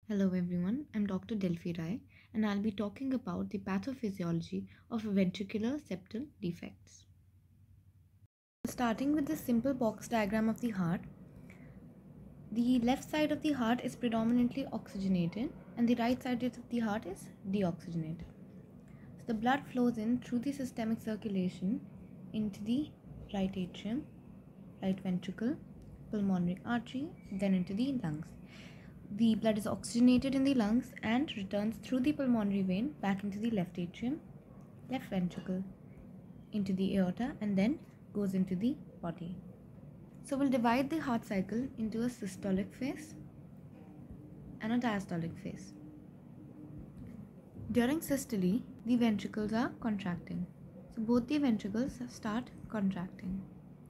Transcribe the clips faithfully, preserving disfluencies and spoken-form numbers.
Hello everyone, I'm Doctor Delphi Rai and I'll be talking about the pathophysiology of ventricular septal defects. Starting with this simple box diagram of the heart, the left side of the heart is predominantly oxygenated and the right side of the heart is deoxygenated. So the blood flows in through the systemic circulation into the right atrium, right ventricle, pulmonary artery, then into the lungs. The blood is oxygenated in the lungs and returns through the pulmonary vein back into the left atrium, left ventricle, into the aorta, and then goes into the body. So we'll divide the heart cycle into a systolic phase and a diastolic phase. During systole, the ventricles are contracting. So both the ventricles start contracting.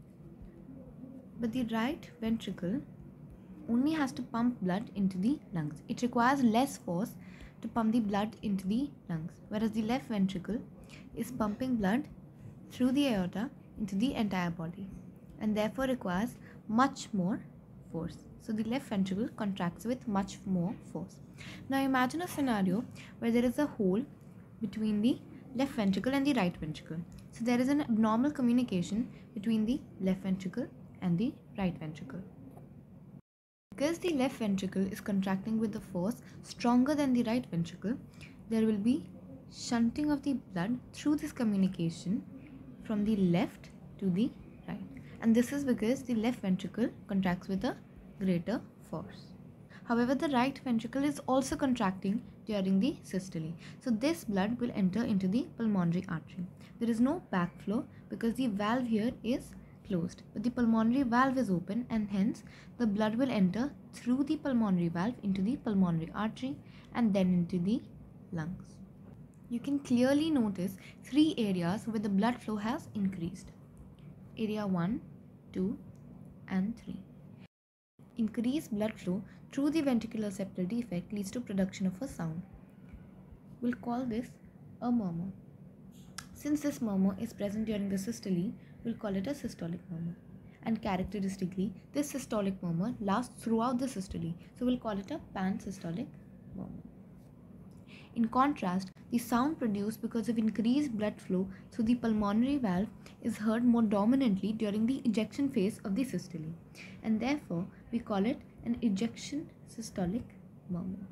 But the right ventricle only has to pump blood into the lungs. It requires less force to pump the blood into the lungs, whereas the left ventricle is pumping blood through the aorta into the entire body and therefore requires much more force. So the left ventricle contracts with much more force. Now imagine a scenario where there is a hole between the left ventricle and the right ventricle. So there is an abnormal communication between the left ventricle and the right ventricle. Because the left ventricle is contracting with a force stronger than the right ventricle, there will be shunting of the blood through this communication from the left to the right. And this is because the left ventricle contracts with a greater force. However, the right ventricle is also contracting during the systole. So this blood will enter into the pulmonary artery. There is no backflow because the valve here is closed, but the pulmonary valve is open and hence the blood will enter through the pulmonary valve into the pulmonary artery and then into the lungs. You can clearly notice three areas where the blood flow has increased. Area one, two and three. Increased blood flow through the ventricular septal defect leads to production of a sound. We'll call this a murmur. Since this murmur is present during the systole, we'll call it a systolic murmur. And characteristically, this systolic murmur lasts throughout the systole, so we'll call it a pansystolic murmur. In contrast, the sound produced because of increased blood flow through the pulmonary valve is heard more dominantly during the ejection phase of the systole, and therefore we call it an ejection systolic murmur.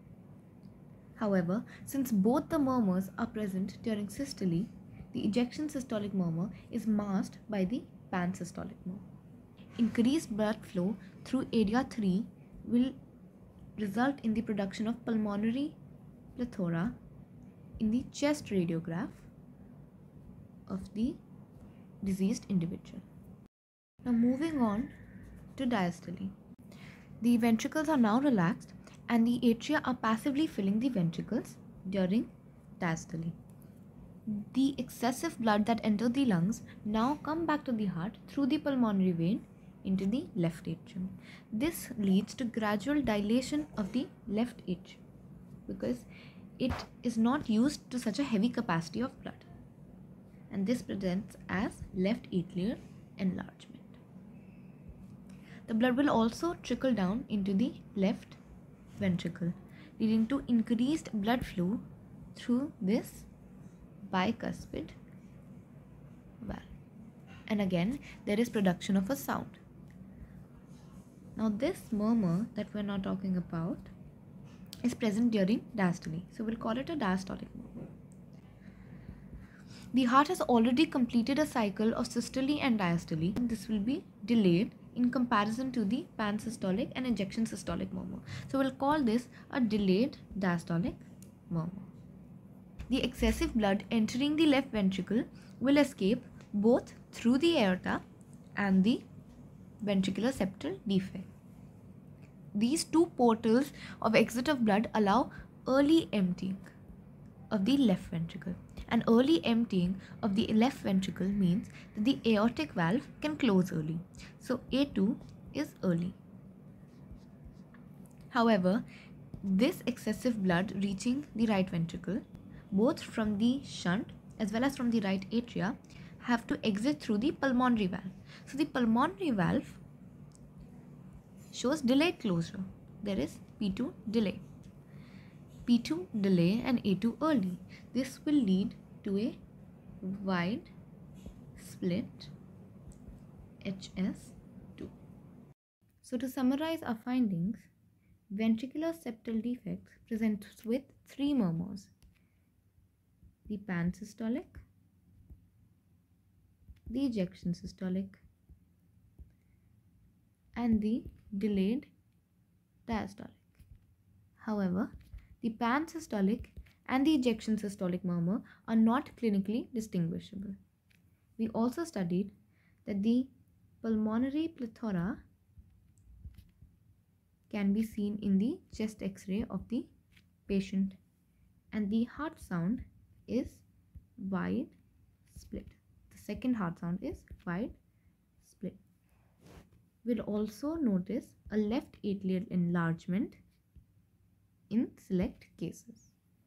However, since both the murmurs are present during systole, the ejection systolic murmur is masked by the pansystolic murmur. Increased blood flow through area three will result in the production of pulmonary plethora in the chest radiograph of the diseased individual. Now moving on to diastole. The ventricles are now relaxed and the atria are passively filling the ventricles during diastole. The excessive blood that entered the lungs now come back to the heart through the pulmonary vein into the left atrium. This leads to gradual dilation of the left atrium because it is not used to such a heavy capacity of blood, and this presents as left atrial enlargement. The blood will also trickle down into the left ventricle, leading to increased blood flow through this bicuspid valve. And again, there is production of a sound. Now this murmur that we're now talking about is present during diastole. So we'll call it a diastolic murmur. The heart has already completed a cycle of systole and diastole. This will be delayed in comparison to the pansystolic and ejection systolic murmur. So we'll call this a delayed diastolic murmur. The excessive blood entering the left ventricle will escape both through the aorta and the ventricular septal defect. These two portals of exit of blood allow early emptying of the left ventricle. And early emptying of the left ventricle means that the aortic valve can close early. So A two is early. However, this excessive blood reaching the right ventricle, both from the shunt as well as from the right atria, have to exit through the pulmonary valve. So the pulmonary valve shows delayed closure. There is P two delay. P two delay and A two early. This will lead to a wide split H S two. So to summarize our findings, ventricular septal defects present with three murmurs: the pansystolic, the ejection systolic, and the delayed diastolic. However, the pansystolic and the ejection systolic murmur are not clinically distinguishable. We also studied that the pulmonary plethora can be seen in the chest X-ray of the patient, and the heart sound is wide split. The second heart sound is wide split. We'll also notice a left atrial enlargement in select cases.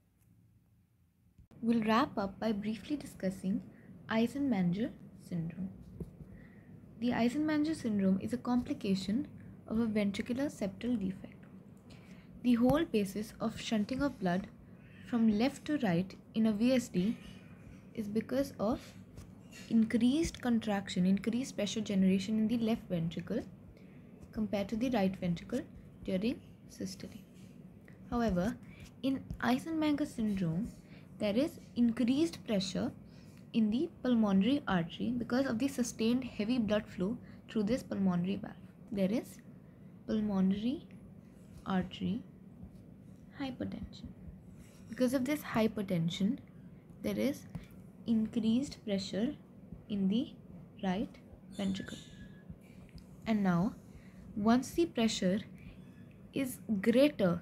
We'll wrap up by briefly discussing Eisenmenger syndrome. The Eisenmenger syndrome is a complication of a ventricular septal defect. The whole basis of shunting of blood from left to right in a V S D is because of increased contraction, increased pressure generation in the left ventricle compared to the right ventricle during systole. However, in Eisenmenger syndrome, there is increased pressure in the pulmonary artery because of the sustained heavy blood flow through this pulmonary valve. There is pulmonary artery hypertension. Because of this hypertension, there is increased pressure in the right ventricle. And now, once the pressure is greater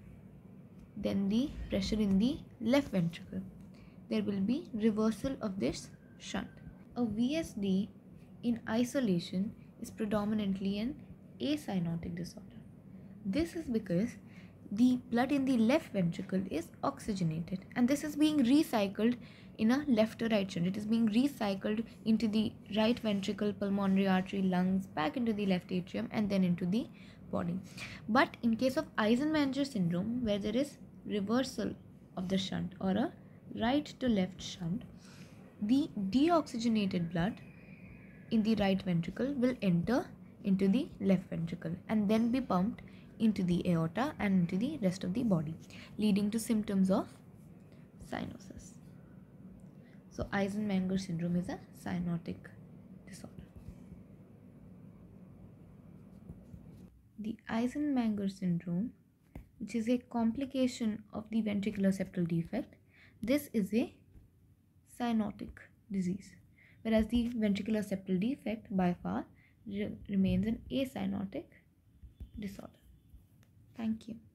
than the pressure in the left ventricle, there will be reversal of this shunt. A V S D in isolation is predominantly an acyanotic disorder. This is because the blood in the left ventricle is oxygenated, and this is being recycled in a left to right shunt. It is being recycled into the right ventricle, pulmonary artery, lungs, back into the left atrium, and then into the body. But in case of Eisenmenger syndrome, where there is reversal of the shunt or a right to left shunt, the deoxygenated blood in the right ventricle will enter into the left ventricle and then be pumped into the aorta and into the rest of the body, leading to symptoms of cyanosis. So Eisenmenger syndrome is a cyanotic disorder. The Eisenmenger syndrome, which is a complication of the ventricular septal defect, this is a cyanotic disease, whereas the ventricular septal defect by far re- remains an acyanotic disorder. Thank you.